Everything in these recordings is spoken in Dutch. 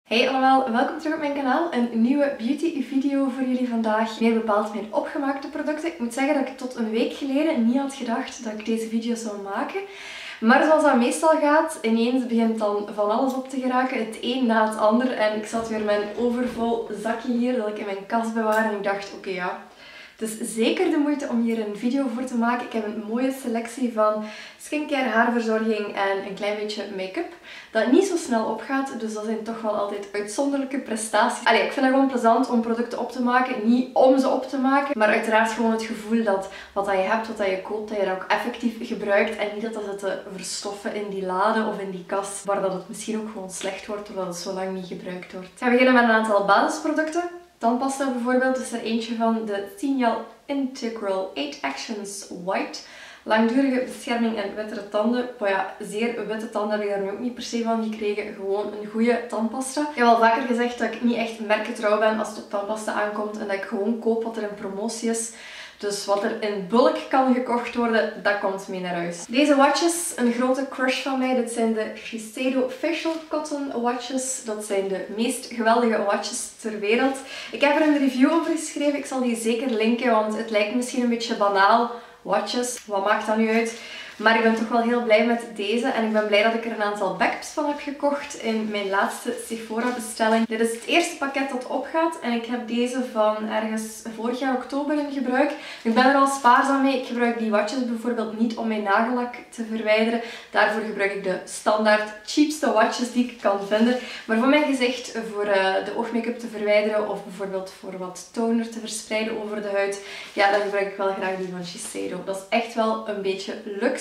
Hey allemaal, welkom terug op mijn kanaal. Een nieuwe beauty video voor jullie vandaag. Meer bepaald mijn opgemaakte producten. Ik moet zeggen dat ik tot een week geleden niet had gedacht dat ik deze video zou maken. Maar zoals dat meestal gaat, ineens begint dan van alles op te geraken. Het een na het ander. En ik zat weer met een overvol zakje hier dat ik in mijn kast bewaar. En ik dacht, oké, ja. Het is zeker de moeite om hier een video voor te maken. Ik heb een mooie selectie van skincare, haarverzorging en een klein beetje make-up. Dat niet zo snel opgaat, dus dat zijn toch wel altijd uitzonderlijke prestaties. Allee, ik vind het gewoon plezant om producten op te maken. Niet om ze op te maken, maar uiteraard gewoon het gevoel dat wat je hebt, wat je koopt, dat je dat ook effectief gebruikt. En niet dat dat zit te verstoffen in die lade of in die kast, waar dat het misschien ook gewoon slecht wordt, doordat het zo lang niet gebruikt wordt. Ik ga beginnen met een aantal basisproducten. Tandpasta bijvoorbeeld is er eentje van de Signal Integral 8 Actions White. Langdurige bescherming en wittere tanden. Maar ja, zeer witte tanden heb ik daar nu ook niet per se van gekregen. Gewoon een goede tandpasta. Ik heb al vaker gezegd dat ik niet echt merkentrouw ben als het op tandpasta aankomt. En dat ik gewoon koop wat er in promotie is. Dus wat er in bulk kan gekocht worden, dat komt mee naar huis. Deze watches, een grote crush van mij. Dit zijn de Shiseido Facial Cotton watches. Dat zijn de meest geweldige watches ter wereld. Ik heb er een review over geschreven. Ik zal die zeker linken, want het lijkt misschien een beetje banaal. Watches, wat maakt dat nu uit? Maar ik ben toch wel heel blij met deze. En ik ben blij dat ik er een aantal backups van heb gekocht in mijn laatste Sephora bestelling. Dit is het eerste pakket dat opgaat. En ik heb deze van ergens vorig jaar oktober in gebruik. Ik ben er al spaarzaam mee. Ik gebruik die watches bijvoorbeeld niet om mijn nagellak te verwijderen. Daarvoor gebruik ik de standaard cheapste watches die ik kan vinden. Maar voor mijn gezicht, voor de oogmake-up te verwijderen of bijvoorbeeld voor wat toner te verspreiden over de huid, ja, dan gebruik ik wel graag die van Shiseido. Dat is echt wel een beetje luxe.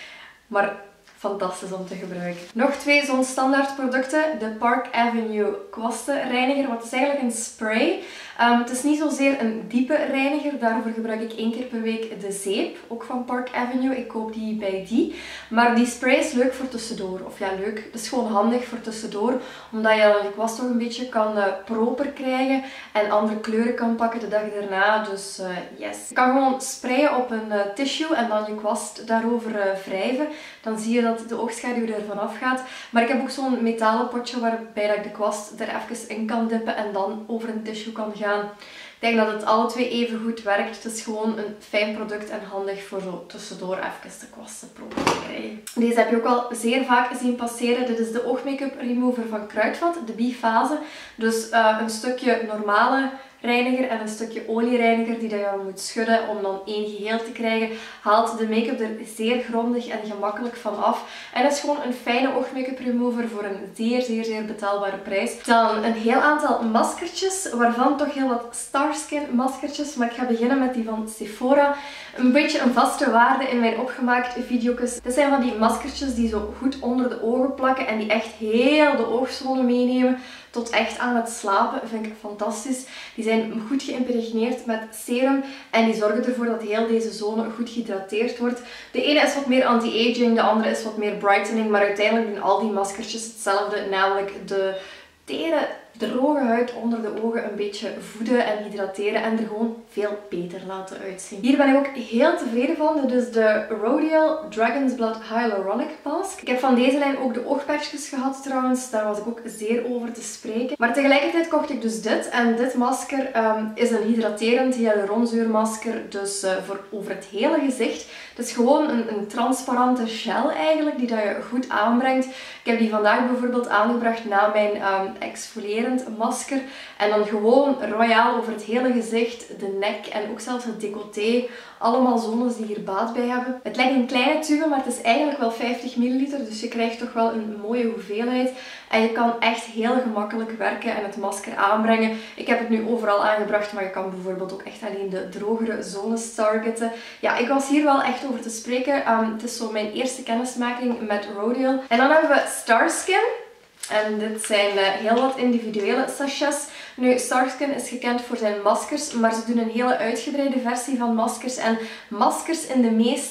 Maar fantastisch om te gebruiken. Nog twee zo'n standaard producten. De Park Avenue kwastenreiniger. Wat is eigenlijk een spray. Het is niet zozeer een diepe reiniger. Daarvoor gebruik ik 1 keer per week de zeep. Ook van Park Avenue. Ik koop die bij die. Maar die spray is leuk voor tussendoor. Of ja, leuk. Het is gewoon handig voor tussendoor. Omdat je dan je kwast toch een beetje kan proper krijgen. En andere kleuren kan pakken de dag daarna. Dus yes. Je kan gewoon sprayen op een tissue. En dan je kwast daarover wrijven. Dan zie je dat de oogschaduw er vanaf gaat. Maar ik heb ook zo'n metalen potje waarbij dat ik de kwast er even in kan dippen en dan over een tissue kan gaan. Ik denk dat het alle twee even goed werkt. Het is gewoon een fijn product en handig voor zo tussendoor even de kwasten proper te krijgen. Deze heb je ook al zeer vaak zien passeren. Dit is de oogmake-up remover van Kruidvat, de bifase. Dus een stukje normale reiniger en een stukje oliereiniger die je moet schudden om dan één geheel te krijgen. Haalt de make-up er zeer grondig en gemakkelijk van af. En het is gewoon een fijne oogmake-up remover voor een zeer betaalbare prijs. Dan een heel aantal maskertjes, waarvan toch heel wat Starskin maskertjes. Maar ik ga beginnen met die van Sephora. Een beetje een vaste waarde in mijn opgemaakte video's. Dit zijn van die maskertjes die zo goed onder de ogen plakken en die echt heel de oogzone meenemen. Tot echt aan het slapen. Vind ik fantastisch. Die zijn goed geïmpregneerd met serum. En die zorgen ervoor dat heel deze zone goed gehydrateerd wordt. De ene is wat meer anti-aging. De andere is wat meer brightening. Maar uiteindelijk doen al die maskertjes hetzelfde. Namelijk de tere, droge huid onder de ogen een beetje voeden en hydrateren. En er gewoon veel beter laten uitzien. Hier ben ik ook heel tevreden van. Dit is de Rodial Dragon's Blood Hyaluronic Mask. Ik heb van deze lijn ook de oogpatchjes gehad trouwens. Daar was ik ook zeer over te spreken. Maar tegelijkertijd kocht ik dus dit. En dit masker is een hydraterend hyaluronzuurmasker. Dus voor over het hele gezicht. Het is gewoon een transparante gel eigenlijk die dat je goed aanbrengt. Ik heb die vandaag bijvoorbeeld aangebracht na mijn exfolierend masker. En dan gewoon royaal over het hele gezicht, de nek en ook zelfs het decolleté. Allemaal zones die hier baat bij hebben. Het lijkt een kleine tube, maar het is eigenlijk wel 50 ml. Dus je krijgt toch wel een mooie hoeveelheid. En je kan echt heel gemakkelijk werken en het masker aanbrengen. Ik heb het nu overal aangebracht, maar je kan bijvoorbeeld ook echt alleen de drogere zones targeten. Ja, ik was hier wel echt over te spreken. Het is zo mijn eerste kennismaking met Rodial. En dan hebben we Starskin. En dit zijn heel wat individuele sachets. Nu, Starskin is gekend voor zijn maskers, maar ze doen een hele uitgebreide versie van maskers. En maskers in de meest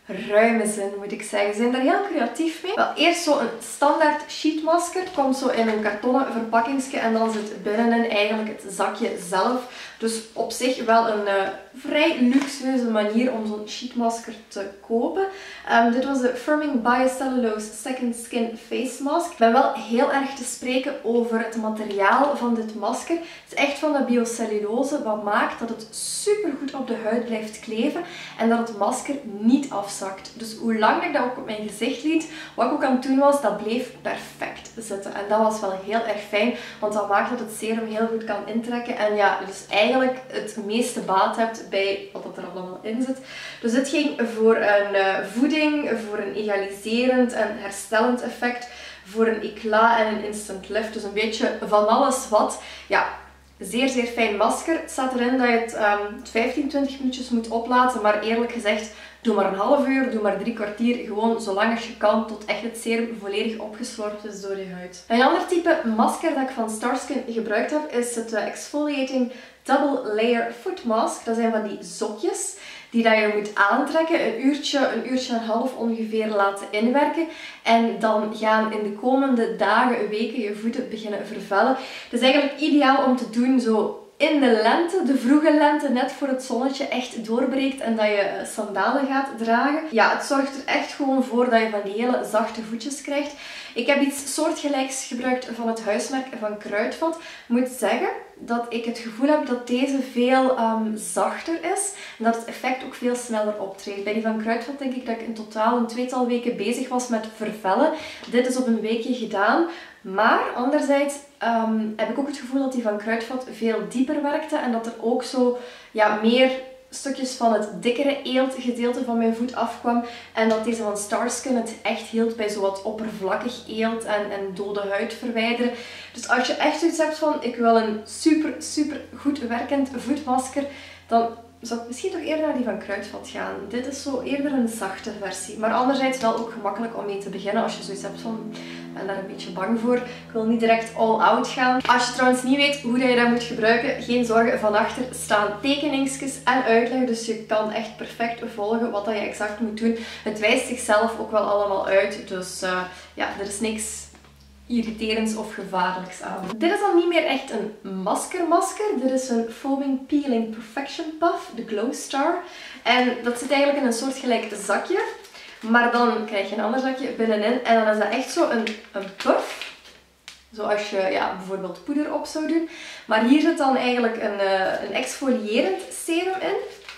ruime zin, moet ik zeggen. Ze zijn daar heel creatief mee. Wel, eerst zo een standaard sheetmasker. Het komt zo in een kartonnen verpakkingsje en dan zit binnenin eigenlijk het zakje zelf. Dus op zich wel een vrij luxueuze manier om zo'n sheetmasker te kopen. Dit was de Firming Biocellulose Second Skin Face Mask. Ik ben wel heel erg te spreken over het materiaal van dit masker. Het is echt van de biocellulose, wat maakt dat het super goed op de huid blijft kleven en dat het masker niet afzakt. Dus hoe lang ik dat ook op mijn gezicht liet, wat ik ook aan het doen was, dat bleef perfect zitten. En dat was wel heel erg fijn, want dat maakt dat het serum heel goed kan intrekken en ja, dus eigenlijk het meeste baat hebt bij wat er allemaal in zit. Dus dit ging voor een voeding, voor een egaliserend en herstellend effect, voor een eclat en een instant lift. Dus een beetje van alles wat. Ja, zeer fijn masker. Het staat erin dat je het 15-20 minuutjes moet oplaten, maar eerlijk gezegd, doe maar een half uur, doe maar 3 kwartier, gewoon zolang als je kan, tot echt het serum volledig opgeslorpt is door je huid. Een ander type masker dat ik van Starskin gebruikt heb, is het Exfoliating Double Layer Foot Mask. Dat zijn van die zokjes die dat je moet aantrekken, een uurtje en een half ongeveer laten inwerken en dan gaan in de komende dagen, weken je voeten beginnen vervellen. Het is eigenlijk ideaal om te doen zo in de lente, de vroege lente, net voor het zonnetje echt doorbreekt en dat je sandalen gaat dragen. Ja, het zorgt er echt gewoon voor dat je van die hele zachte voetjes krijgt. Ik heb iets soortgelijks gebruikt van het huismerk van Kruidvat. Ik moet zeggen dat ik het gevoel heb dat deze veel zachter is en dat het effect ook veel sneller optreedt. Bij die van Kruidvat denk ik dat ik in totaal een 2-tal weken bezig was met vervellen. Dit is op een weekje gedaan. Maar anderzijds heb ik ook het gevoel dat die van Kruidvat veel dieper werkte en dat er ook zo ja, meer stukjes van het dikkere eeltgedeelte van mijn voet afkwam. En dat deze van Starskin het echt hield bij zo wat oppervlakkig eelt en dode huid verwijderen. Dus als je echt zoiets hebt van ik wil een super goed werkend voetmasker, dan zou ik misschien toch eerder naar die van Kruidvat gaan. Dit is zo eerder een zachte versie. Maar anderzijds wel ook gemakkelijk om mee te beginnen als je zoiets hebt van ik ben daar een beetje bang voor. Ik wil niet direct all out gaan. Als je trouwens niet weet hoe je dat moet gebruiken, geen zorgen. Van achter staan tekeningsjes en uitleg. Dus je kan echt perfect volgen wat dat je exact moet doen. Het wijst zichzelf ook wel allemaal uit. Dus ja, er is niks irriterends of gevaarlijks aan. Dit is dan niet meer echt een masker. Dit is een Foaming Peeling Perfection Puff, de Glow Star. En dat zit eigenlijk in een soortgelijk zakje. Maar dan krijg je een ander zakje binnenin en dan is dat echt zo een puff. Zoals je ja, bijvoorbeeld poeder op zou doen. Maar hier zit dan eigenlijk een exfoliërend serum in.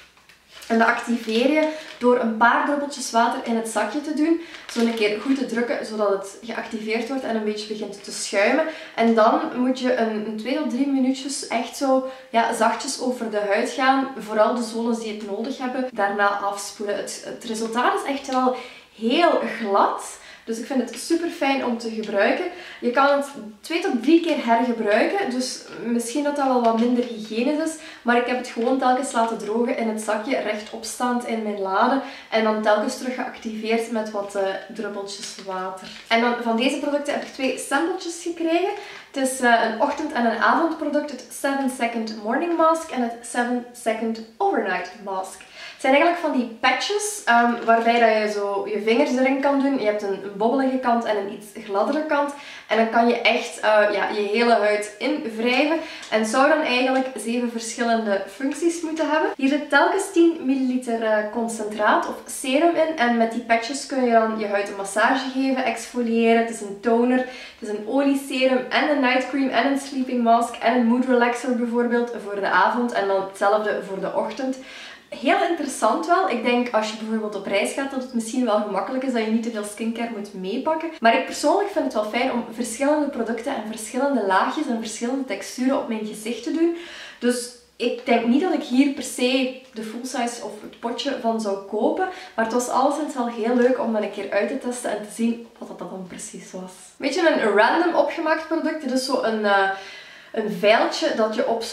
En dat activeer je door een paar druppeltjes water in het zakje te doen. Zo een keer goed te drukken, zodat het geactiveerd wordt en een beetje begint te schuimen. En dan moet je een 2 tot 3 minuutjes echt zo ja, zachtjes over de huid gaan. Vooral de zones die het nodig hebben, daarna afspoelen. Het resultaat is echt wel heel glad. Dus ik vind het super fijn om te gebruiken. Je kan het 2 tot 3 keer hergebruiken. Dus misschien dat dat wel wat minder hygiënisch is. Maar ik heb het gewoon telkens laten drogen in het zakje, rechtopstaand in mijn lade. En dan telkens terug geactiveerd met wat druppeltjes water. En dan van deze producten heb ik 2 sampletjes gekregen. Het is een ochtend- en een avondproduct. Het 7-second morning mask en het 7-second overnight mask. Het zijn eigenlijk van die patches waarbij dat je zo je vingers erin kan doen. Je hebt een bobbelige kant en een iets gladdere kant. En dan kan je echt ja, je hele huid invrijven. En het zou dan eigenlijk 7 verschillende functies moeten hebben. Hier zit telkens 10 ml concentraat of serum in. En met die patches kun je dan je huid een massage geven, exfoliëren. Het is een toner, het is een olieserum en een night cream en een sleeping mask en een mood relaxer bijvoorbeeld voor de avond. En dan hetzelfde voor de ochtend. Heel interessant wel. Ik denk als je bijvoorbeeld op reis gaat dat het misschien wel gemakkelijk is dat je niet te veel skincare moet meepakken. Maar ik persoonlijk vind het wel fijn om verschillende producten en verschillende laagjes en verschillende texturen op mijn gezicht te doen. Dus ik denk niet dat ik hier per se de full size of het potje van zou kopen. Maar het was alleszins wel heel leuk om dat een keer uit te testen en te zien wat dat dan precies was. Weet je, een random opgemaakt product. Dit is zo een vijltje dat je op zo'n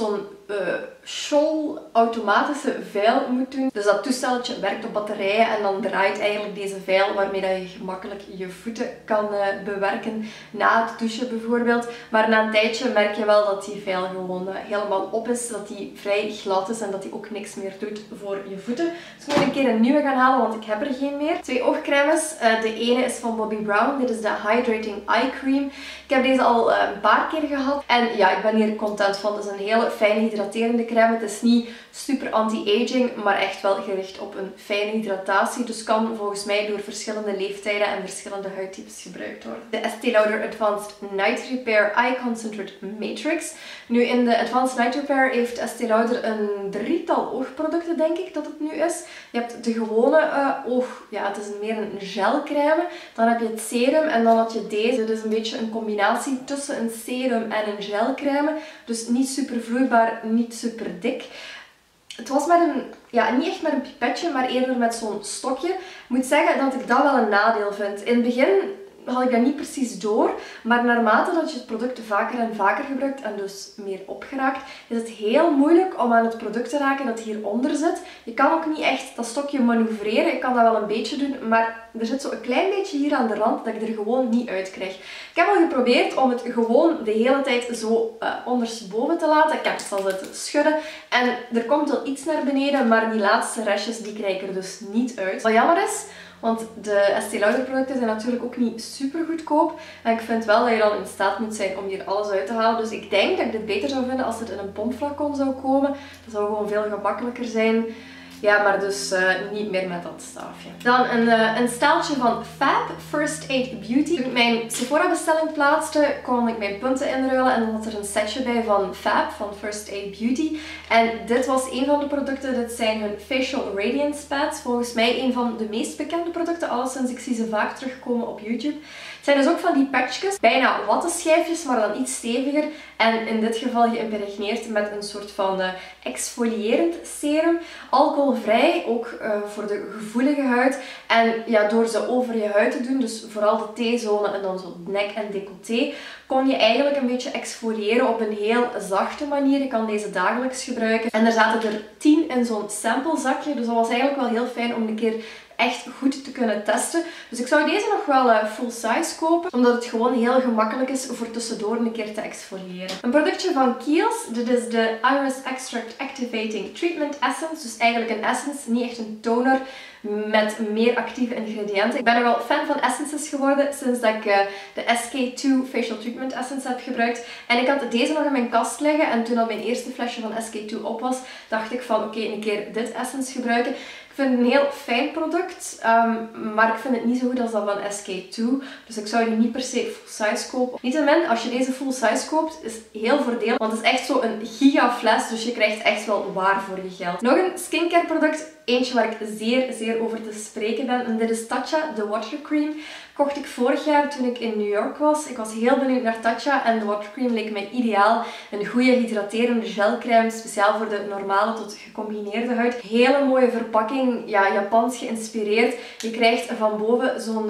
Scholl automatische vijl moet doen. Dus dat toestelletje werkt op batterijen en dan draait eigenlijk deze vijl waarmee dat je gemakkelijk je voeten kan bewerken na het douchen bijvoorbeeld. Maar na een tijdje merk je wel dat die vijl gewoon helemaal op is, dat die vrij glad is en dat die ook niks meer doet voor je voeten. Dus ik moet een keer een nieuwe gaan halen, want ik heb er geen meer. 2 oogcremes. De ene is van Bobbi Brown. Dit is de Hydrating Eye Cream. Ik heb deze al een paar keer gehad en ja, ik ben hier content van. Het is een hele fijne hydraterende crème. Het is niet super anti-aging, maar echt wel gericht op een fijne hydratatie. Dus kan volgens mij door verschillende leeftijden en verschillende huidtypes gebruikt worden. De Estee Lauder Advanced Night Repair Eye Concentrate Matrix. Nu in de Advanced Night Repair heeft Estee Lauder een 3-tal oogproducten, denk ik dat het nu is. Je hebt de gewone oog, ja het is meer een gelcrème. Dan heb je het serum en dan had je deze. Dit is een beetje een combinatie tussen een serum en een gelcrème. Dus niet super vloeibaar, niet super dik. Het was met een, ja niet echt met een pipetje, maar eerder met zo'n stokje. Ik moet zeggen dat ik dat wel een nadeel vind. In het begin had ik dat niet precies door, maar naarmate dat je het product vaker en vaker gebruikt en dus meer opgeraakt, is het heel moeilijk om aan het product te raken dat hieronder zit. Je kan ook niet echt dat stokje manoeuvreren. Ik kan dat wel een beetje doen, maar er zit zo een klein beetje hier aan de rand dat ik er gewoon niet uit krijg. Ik heb al geprobeerd om het gewoon de hele tijd zo ondersteboven te laten. Ik heb het al zitten schudden en er komt wel iets naar beneden, maar die laatste restjes die krijg ik er dus niet uit. Wat jammer is, want de Estee Lauder producten zijn natuurlijk ook niet super goedkoop. En ik vind wel dat je dan in staat moet zijn om hier alles uit te halen. Dus ik denk dat ik dit beter zou vinden als het in een pompflacon zou komen. Dat zou gewoon veel gemakkelijker zijn. Ja, maar dus niet meer met dat staafje. Dan een staaltje van Fab First Aid Beauty. Toen ik mijn Sephora bestelling plaatste, kon ik mijn punten inruilen. En dan had er een setje bij van Fab, van First Aid Beauty. En dit was een van de producten. Dit zijn hun Facial Radiance Pads. Volgens mij een van de meest bekende producten. Alleszins, ik zie ze vaak terugkomen op YouTube. Het zijn dus ook van die patchjes. Bijna wattenschijfjes, maar dan iets steviger. En in dit geval geïmpregneerd met een soort van exfolierend serum. Alcoholvrij, ook voor de gevoelige huid. En ja, door ze over je huid te doen, dus vooral de T-zone en dan zo nek en decolleté, kon je eigenlijk een beetje exfoliëren op een heel zachte manier. Je kan deze dagelijks gebruiken. En er zaten er 10 in zo'n samplezakje. Dus dat was eigenlijk wel heel fijn om een keer echt goed te kunnen testen. Dus ik zou deze nog wel full size kopen, omdat het gewoon heel gemakkelijk is voor tussendoor een keer te exfoliëren. Een productje van Kiehl's. Dit is de Iris Extract Activating Treatment Essence. Dus eigenlijk een essence, niet echt een toner met meer actieve ingrediënten. Ik ben er wel fan van essences geworden sinds dat ik de SK2 Facial Treatment Essence heb gebruikt. En ik had deze nog in mijn kast liggen en toen al mijn eerste flesje van SK2 op was, dacht ik van oké, een keer dit essence gebruiken. Ik vind het een heel fijn product, maar ik vind het niet zo goed als dat van SK2. Dus ik zou die niet per se full size kopen. Niettemin, als je deze full size koopt, is heel voordelig. Want het is echt zo een giga fles, dus je krijgt echt wel waar voor je geld. Nog een skincare product. Eentje waar ik zeer over te spreken ben. En dit is Tatcha, de Water Cream. Kocht ik vorig jaar toen ik in New York was. Ik was heel benieuwd naar Tatcha en de Water Cream leek mij ideaal. Een goede hydraterende gelcrème, speciaal voor de normale tot gecombineerde huid. Hele mooie verpakking, ja, Japans geïnspireerd. Je krijgt van boven zo'n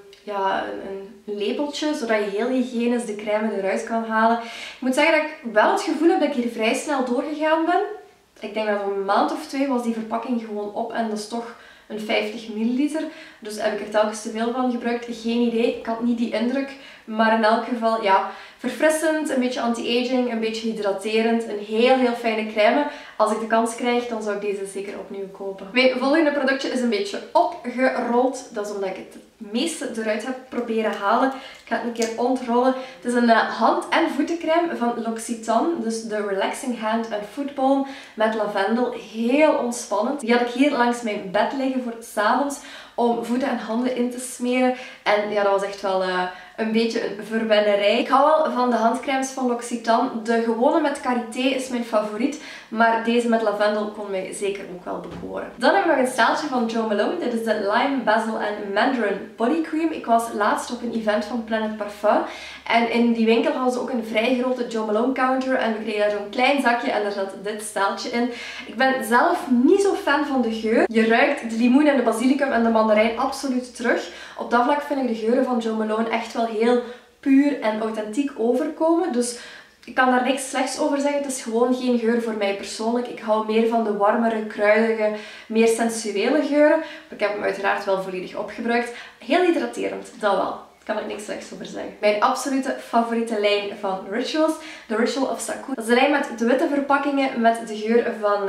ja, een lepeltje, zodat je heel hygiënisch de crème eruit kan halen. Ik moet zeggen dat ik wel het gevoel heb dat ik hier vrij snel doorgegaan ben. Ik denk dat een maand of 2 was die verpakking gewoon op en dat is toch een 50 milliliter. Dus heb ik er telkens te veel van gebruikt. Geen idee, ik had niet die indruk. Maar in elk geval, ja, verfrissend, een beetje anti-aging, een beetje hydraterend. Een heel fijne crème. Als ik de kans krijg, dan zou ik deze zeker opnieuw kopen. Mijn volgende productje is een beetje opgerold. Dat is omdat ik het meeste eruit heb proberen halen. Ik ga het een keer ontrollen. Het is een hand- en voetencrème van L'Occitane. Dus de Relaxing Hand and Foot Balm met lavendel. Heel ontspannend. Die had ik hier langs mijn bed liggen voor 's avonds om voeten en handen in te smeren. En ja, dat was echt wel een beetje een verwennerij. Ik hou wel van de handcremes van L'Occitane. De gewone met karité is mijn favoriet. Maar deze met lavendel kon mij zeker ook wel bekoren. Dan heb ik nog een staaltje van Jo Malone. Dit is de Lime, Basil en Mandarin Body Cream. Ik was laatst op een event van Planet Parfum. En in die winkel hadden ze ook een vrij grote Jo Malone counter. En we kregen daar zo'n klein zakje en daar zat dit staaltje in. Ik ben zelf niet zo fan van de geur. Je ruikt de limoen en de basilicum en de mandarijn absoluut terug. Op dat vlak vind ik de geuren van Jo Malone echt wel heel puur en authentiek overkomen. Dus Ik kan daar niks slechts over zeggen. Het is gewoon geen geur voor mij persoonlijk. Ik hou meer van de warmere, kruidige, meer sensuele geuren. Maar ik heb hem uiteraard wel volledig opgebruikt. Heel hydraterend, dat wel. Daar kan ik niks slechts over zeggen. Mijn absolute favoriete lijn van Rituals. The Ritual of Sakura. Dat is de lijn met de witte verpakkingen met de geur van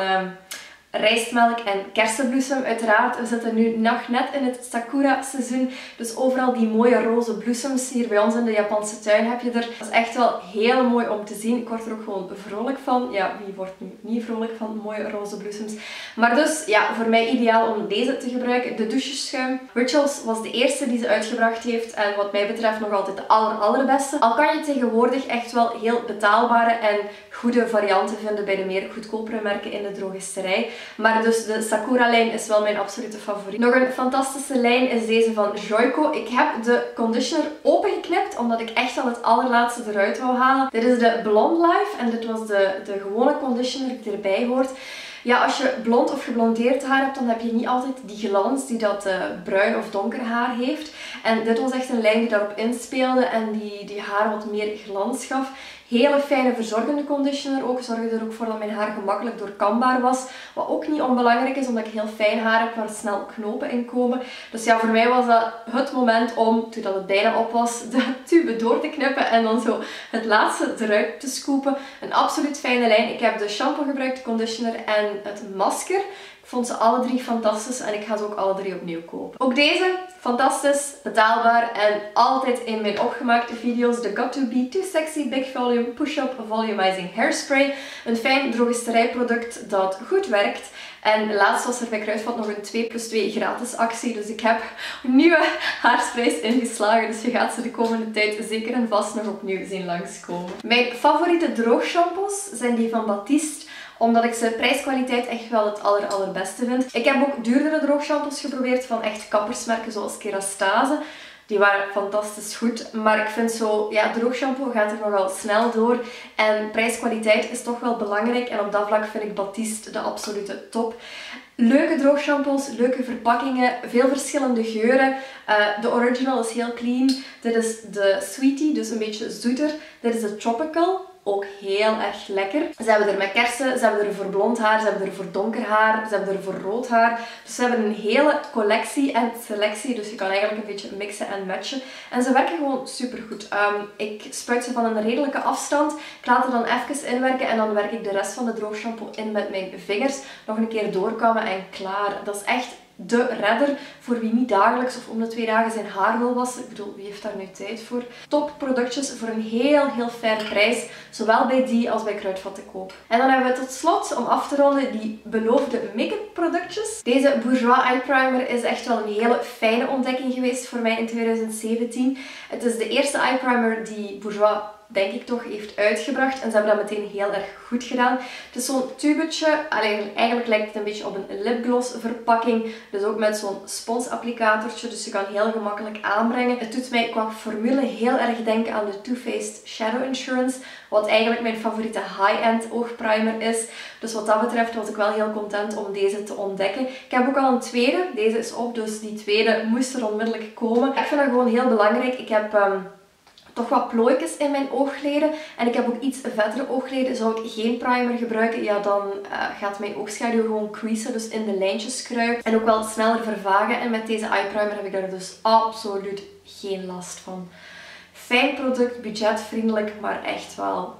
rijstmelk en kersenbloesem. Uiteraard, we zitten nu nog net in het Sakura seizoen. Dus overal die mooie roze bloesems. Hier bij ons in de Japanse tuin heb je er. Dat is echt wel heel mooi om te zien. Ik word er ook gewoon vrolijk van. Ja, wie wordt nu niet vrolijk van mooie roze bloesems? Maar dus, ja, voor mij ideaal om deze te gebruiken. De doucheschuim. Rituals was de eerste die ze uitgebracht heeft. En wat mij betreft nog altijd de allerbeste. Al kan je tegenwoordig echt wel heel betaalbare en goede varianten vinden bij de meer goedkopere merken in de drogisterij. Maar dus de Sakura lijn is wel mijn absolute favoriet. Nog een fantastische lijn is deze van Joico. Ik heb de conditioner opengeknipt omdat ik echt al het allerlaatste eruit wou halen. Dit is de Blonde Life en dit was de gewone conditioner die erbij hoort. Ja, als je blond of geblondeerd haar hebt, dan heb je niet altijd die glans die dat bruin of donker haar heeft. En dit was echt een lijn die daarop inspeelde en die haar wat meer glans gaf. Hele fijne verzorgende conditioner ook. Zorgde er ook voor dat mijn haar gemakkelijk doorkambaar was. Wat ook niet onbelangrijk is, omdat ik heel fijn haar heb waar snel knopen in komen. Dus ja, voor mij was dat het moment om, toen dat het bijna op was, de tube door te knippen en dan zo het laatste eruit te scoopen. Een absoluut fijne lijn. Ik heb de shampoo gebruikt, de conditioner en het masker. Ik vond ze alle drie fantastisch en ik ga ze ook alle drie opnieuw kopen. Ook deze, fantastisch, betaalbaar en altijd in mijn opgemaakte video's. De Got To Be Too Sexy Big Volume Push-Up Volumizing Hairspray. Een fijn drogisterijproduct dat goed werkt. En laatst was er bij Kruidvat nog een 2+2 gratis actie. Dus ik heb nieuwe haarsprays ingeslagen. Dus je gaat ze de komende tijd zeker en vast nog opnieuw zien langskomen. Mijn favoriete droogshampoos zijn die van Batiste. Omdat ik ze prijskwaliteit echt wel het allerbeste vind. Ik heb ook duurdere droogshampoos geprobeerd van echt kappersmerken zoals Kerastase. Die waren fantastisch goed. Maar ik vind zo, ja, droogshampoo gaat er nogal snel door. En prijskwaliteit is toch wel belangrijk. En op dat vlak vind ik Batiste de absolute top. Leuke droogshampoos, leuke verpakkingen, veel verschillende geuren. De original is heel clean. Dit is de Sweetie, dus een beetje zoeter. Dit is de Tropical. Ook heel erg lekker. Ze hebben er met kersen, ze hebben er voor blond haar, ze hebben er voor donker haar, ze hebben er voor rood haar. Dus ze hebben een hele collectie en selectie, dus je kan eigenlijk een beetje mixen en matchen. En ze werken gewoon super goed. Ik spuit ze van een redelijke afstand. Ik laat er dan even inwerken en dan werk ik de rest van de droogshampoo in met mijn vingers. Nog een keer doorkammen en klaar. Dat is echt de redder voor wie niet dagelijks of om de 2 dagen zijn haar wil wassen. Ik bedoel, wie heeft daar nu tijd voor? Top productjes voor een heel fijne prijs. Zowel bij die als bij Kruidvat te koop. En dan hebben we tot slot, om af te ronden, die beloofde make-up productjes. Deze Bourjois Eye Primer is echt wel een hele fijne ontdekking geweest voor mij in 2017. Het is de eerste eye primer die Bourjois, denk ik toch, heeft uitgebracht. En ze hebben dat meteen heel erg goed gedaan. Het is zo'n tubetje. Eigenlijk lijkt het een beetje op een lipgloss verpakking. Dus ook met zo'n sponsapplicatortje. Dus je kan heel gemakkelijk aanbrengen. Het doet mij qua formule heel erg denken aan de Too Faced Shadow Insurance. Wat eigenlijk mijn favoriete high-end oogprimer is. Dus wat dat betreft was ik wel heel content om deze te ontdekken. Ik heb ook al een tweede. Deze is op, dus die tweede moest er onmiddellijk komen. Ik vind dat gewoon heel belangrijk. Ik heb toch wat plooitjes in mijn oogleden. En ik heb ook iets vettere oogleden. Zou ik geen primer gebruiken, ja, dan gaat mijn oogschaduw gewoon creasen, dus in de lijntjes kruipen. En ook wel sneller vervagen. En met deze eye primer heb ik daar dus absoluut geen last van. Fijn product, budgetvriendelijk, maar echt wel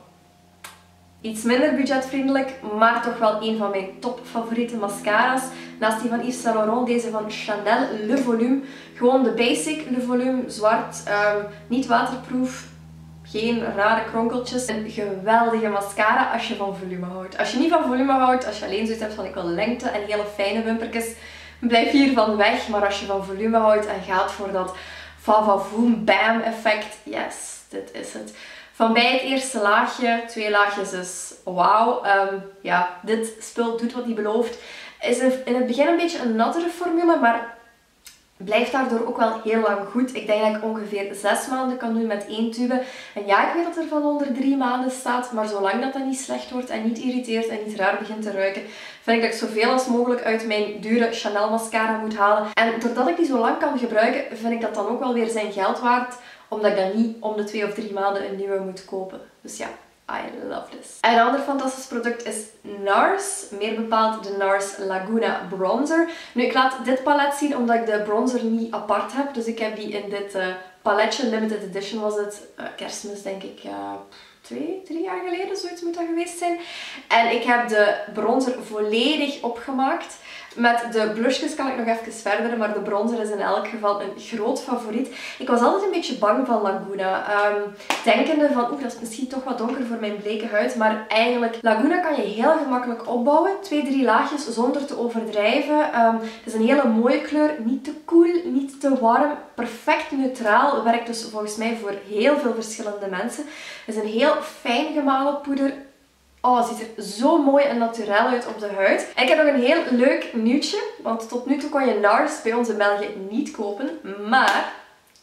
iets minder budgetvriendelijk, maar toch wel een van mijn top favoriete mascara's. Naast die van Yves Saint Laurent, deze van Chanel Le Volume. Gewoon de basic Le Volume, zwart, niet waterproof, geen rare kronkeltjes. Een geweldige mascara als je van volume houdt. Als je niet van volume houdt, als je alleen zoiets hebt van ik wil lengte en hele fijne wimpertjes, blijf hiervan weg. Maar als je van volume houdt en gaat voor dat va-va-voom bam effect, yes, dit is het. Van bij het eerste laagje, 2 laagjes is wauw. Ja, dit spul doet wat hij belooft. Is in het begin een beetje een nattere formule, maar blijft daardoor ook wel heel lang goed. Ik denk dat ik ongeveer 6 maanden kan doen met 1 tube. En ja, ik weet dat er van onder 3 maanden staat, maar zolang dat niet slecht wordt en niet irriteert en niet raar begint te ruiken, vind ik dat ik zoveel als mogelijk uit mijn dure Chanel mascara moet halen. En doordat ik die zo lang kan gebruiken, vind ik dat dan ook wel weer zijn geld waard, omdat ik dan niet om de 2 of 3 maanden een nieuwe moet kopen. Dus ja, I love this. En een ander fantastisch product is NARS. Meer bepaald de NARS Laguna Bronzer. Nu, ik laat dit palet zien omdat ik de bronzer niet apart heb. Dus ik heb die in dit paletje. Limited Edition was het. Kerstmis denk ik 2-3 jaar geleden. Zoiets moet dat geweest zijn. En ik heb de bronzer volledig opgemaakt. Met de blushjes kan ik nog even verder, maar de bronzer is in elk geval een groot favoriet. Ik was altijd een beetje bang van Laguna. Denkende van, dat is misschien toch wat donker voor mijn bleke huid. Maar eigenlijk, Laguna kan je heel gemakkelijk opbouwen. 2-3 laagjes zonder te overdrijven. Het is een hele mooie kleur. Niet te koel, niet te warm. Perfect neutraal. Werkt dus volgens mij voor heel veel verschillende mensen. Het is een heel fijn gemalen poeder. Oh, het ziet er zo mooi en naturel uit op de huid. En ik heb nog een heel leuk nieuwtje. Want tot nu toe kon je NARS bij ons in België niet kopen. Maar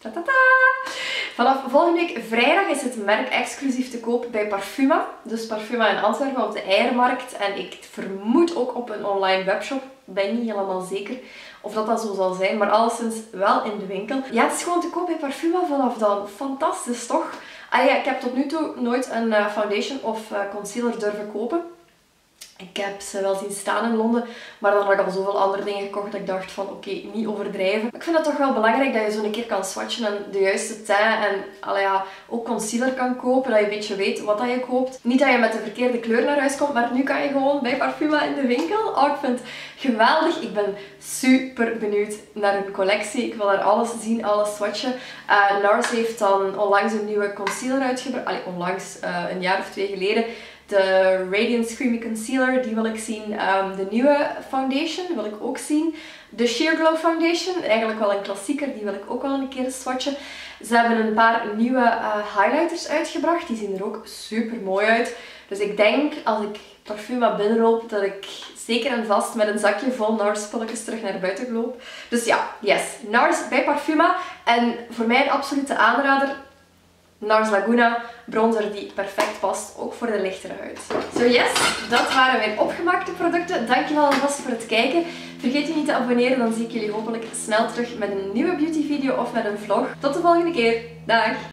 vanaf volgende week vrijdag is het merk exclusief te koop bij Parfuma. Dus Parfuma in Antwerpen op de Eiermarkt. En ik vermoed ook op een online webshop. Ik ben niet helemaal zeker of dat zo zal zijn. Maar alleszins wel in de winkel. Ja, het is gewoon te koop bij Parfuma vanaf dan. Fantastisch toch? Ik heb tot nu toe nooit een foundation of concealer durven kopen. Ik heb ze wel zien staan in Londen, maar dan had ik al zoveel andere dingen gekocht dat ik dacht van oké, niet overdrijven. Maar ik vind het toch wel belangrijk dat je zo een keer kan swatchen en de juiste tint en ook concealer kan kopen, dat je een beetje weet wat dat je koopt. Niet dat je met de verkeerde kleur naar huis komt, maar nu kan je gewoon bij Parfuma in de winkel. Oh, ik vind het geweldig. Ik ben super benieuwd naar hun collectie. Ik wil daar alles zien, alles swatchen. NARS heeft dan onlangs een nieuwe concealer uitgebracht. Onlangs, een jaar of 2 geleden. De Radiance Creamy Concealer, die wil ik zien. De nieuwe foundation wil ik ook zien. De Sheer Glow Foundation, eigenlijk wel een klassieker, die wil ik ook wel een keer swatchen. Ze hebben een paar nieuwe highlighters uitgebracht, die zien er ook super mooi uit. Dus ik denk, als ik Parfuma binnenloop, dat ik zeker en vast met een zakje vol NARS spulletjes terug naar buiten loop. Dus ja, yes, NARS bij Parfuma. En voor mij een absolute aanrader. NARS Laguna bronzer die perfect past, ook voor de lichtere huid. Zo yes, dat waren mijn opgemaakte producten. Dankjewel alvast voor het kijken. Vergeet je niet te abonneren, dan zie ik jullie hopelijk snel terug met een nieuwe beauty video of met een vlog. Tot de volgende keer. Dag!